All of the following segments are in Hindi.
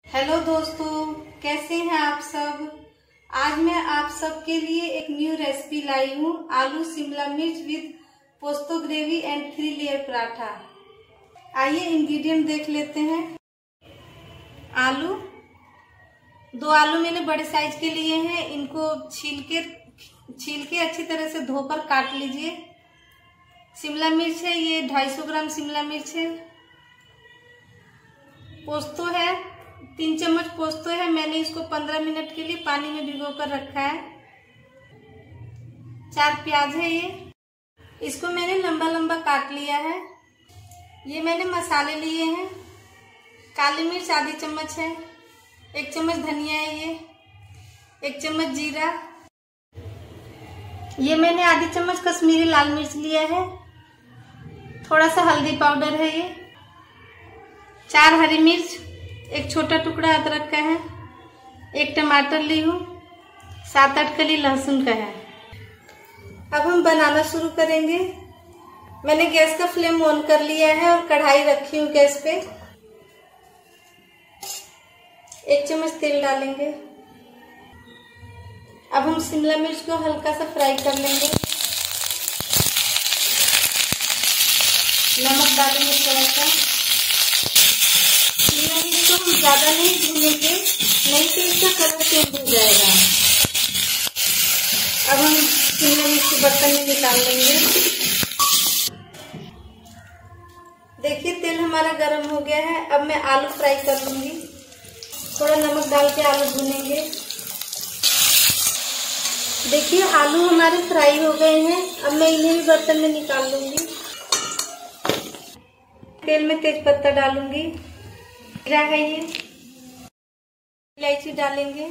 हेलो दोस्तों, कैसे हैं आप सब। आज मैं आप सबके लिए एक न्यू रेसिपी लाई हूँ। Aloo shimla mirch with posto gravy and 3 layer paratha. आइए इंग्रेडिएंट देख लेते हैं। आलू, 2 आलू मैंने बड़े साइज के लिए हैं। इनको छील के अच्छी तरह से धोकर काट लीजिए। शिमला मिर्च है, ये 250 ग्राम शिमला मिर्च है। पोस्तो है, 3 चम्मच पोस्तो है। मैंने इसको 15 मिनट के लिए पानी में भिगो कर रखा है। 4 प्याज है ये, इसको मैंने लंबा लंबा काट लिया है। ये मैंने मसाले लिए हैं। काली मिर्च आधी चम्मच है, 1 चम्मच धनिया है, ये 1 चम्मच जीरा। ये मैंने आधी चम्मच कश्मीरी लाल मिर्च लिया है। थोड़ा सा हल्दी पाउडर है, ये 4 हरी मिर्च, 1 छोटा टुकड़ा अदरक का है, 1 टमाटर ली हूँ, 7-8 कली लहसुन का है। अब हम बनाना शुरू करेंगे। मैंने गैस का फ्लेम ऑन कर लिया है और कढ़ाई रखी हूँ गैस पे। 1 चम्मच तेल डालेंगे। अब हम शिमला मिर्च को हल्का सा फ्राई कर लेंगे। नमक डालेंगे थोड़ा सा। शिमला मिर्च को हम ज्यादा नहीं भूनेंगे, नहीं तो इसका कलर चेंज हो जाएगा। अब हम शिमला मिर्च को बर्तन में निकाल लेंगे। देखिए तेल हमारा गर्म हो गया है। अब मैं आलू फ्राई कर लूंगी। थोड़ा नमक डाल के आलू भूनेंगे। देखिए आलू हमारे फ्राई हो गए हैं। अब मैं इन्हें भी बर्तन में निकाल लूंगी। तेल में तेज पत्ता डालूंगी, जीरा है ये, इलायची डालेंगे,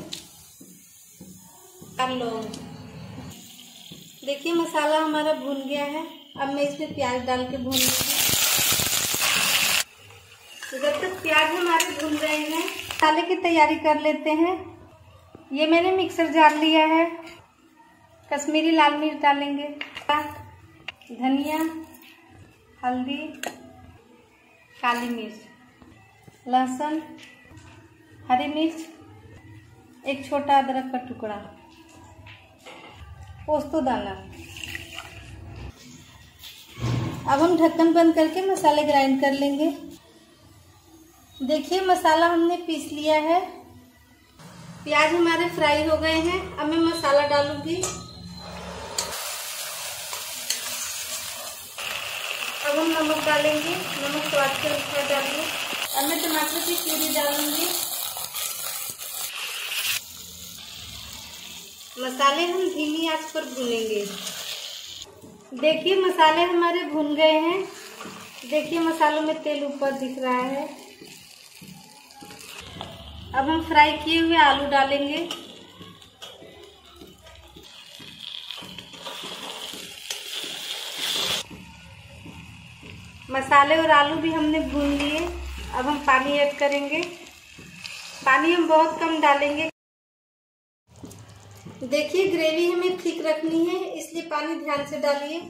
और लौंग। देखिए मसाला हमारा भून गया है। अब मैं इसमें प्याज डाल के भून लूंगी। तो जब तक प्याज हमारे भून रहे हैं, मसाले की तैयारी कर लेते हैं। ये मैंने मिक्सर जार लिया है। कश्मीरी लाल मिर्च डालेंगे, धनिया, हल्दी, काली मिर्च, लहसुन, हरी मिर्च, 1 छोटा अदरक का टुकड़ा, पोस्तो दाना। अब हम ढक्कन बंद करके मसाले ग्राइंड कर लेंगे। देखिए मसाला हमने पीस लिया है। प्याज हमारे फ्राई हो गए हैं। अब मैं मसाला डालूंगी। अब हम नमक डालेंगे, नमक स्वाद के अनुसार डालेंगे। अब मैं टमाटर की प्यूरी डालूंगी। मसाले हम धीमी आंच पर भूनेंगे। देखिए मसाले हमारे भून गए हैं। देखिए मसालों में तेल ऊपर दिख रहा है। अब हम फ्राई किए हुए आलू डालेंगे। मसाले और आलू भी हमने भून लिए। अब हम पानी ऐड करेंगे। पानी हम बहुत कम डालेंगे। देखिए ग्रेवी हमें ठीक रखनी है, इसलिए पानी ध्यान से डालिए।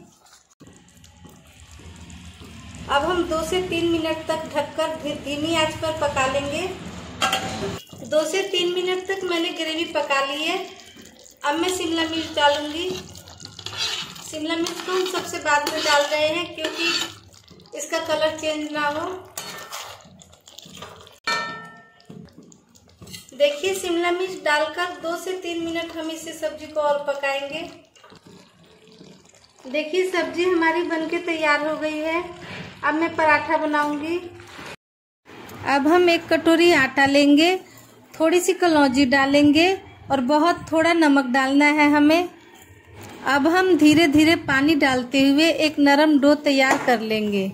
अब हम 2 से 3 मिनट तक ढककर धीमी आंच पर पका लेंगे। 2 से 3 मिनट तक मैंने ग्रेवी पका ली है। अब मैं शिमला मिर्च डालूंगी। शिमला मिर्च को हम सबसे बाद में डाल रहे हैं क्योंकि इसका कलर चेंज ना हो। देखिए शिमला मिर्च डालकर 2 से 3 मिनट हम इसे सब्जी को और पकाएंगे। देखिए सब्जी हमारी बनके तैयार हो गई है। अब मैं पराठा बनाऊंगी। अब हम 1 कटोरी आटा लेंगे, थोड़ी सी कलौंजी डालेंगे और बहुत थोड़ा नमक डालना है हमें। अब हम धीरे धीरे पानी डालते हुए एक नरम डो तैयार कर लेंगे।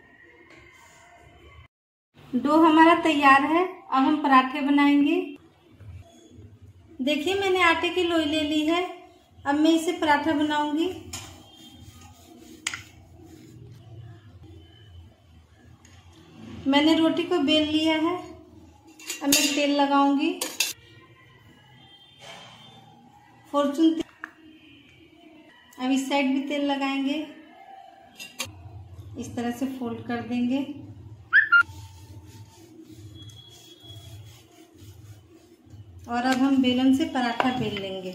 डो हमारा तैयार है। अब हम पराठे बनाएंगे। देखिए मैंने आटे की लोई ले ली है। अब मैं इसे पराठा बनाऊंगी। मैंने रोटी को बेल लिया है। अब मैं तेल लगाऊंगी। फॉर्चून तेल। अब इस साइड भी तेल लगाएंगे। इस तरह से फोल्ड कर देंगे। और अब हम बेलन से पराठा बेल लेंगे।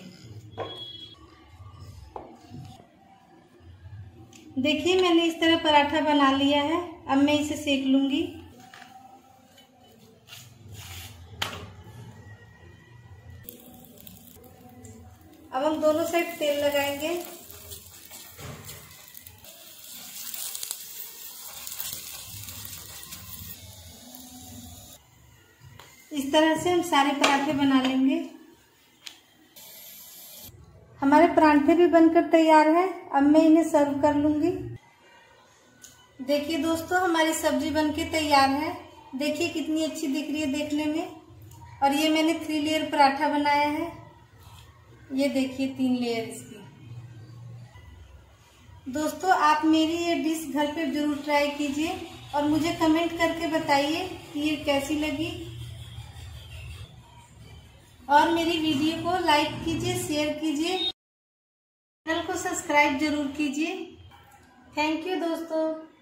देखिए मैंने इस तरह पराठा बना लिया है। अब मैं इसे सेक लूंगी। अब हम दोनों साइड तेल लगाएंगे। इस तरह से हम सारे पराठे बना लेंगे। हमारे पराठे भी बनकर तैयार है। अब मैं इन्हें सर्व कर लूंगी। देखिए दोस्तों, हमारी सब्जी बनके तैयार है। देखिए कितनी अच्छी दिख रही है देखने में। और ये मैंने 3 लेयर पराठा बनाया है। ये देखिए 3 लेयर इसकी। दोस्तों, आप मेरी ये डिश घर पे जरूर ट्राई कीजिए और मुझे कमेंट करके बताइए कि ये कैसी लगी। और मेरी वीडियो को लाइक कीजिए, शेयर कीजिए, चैनल को सब्सक्राइब जरूर कीजिए। थैंक यू दोस्तों।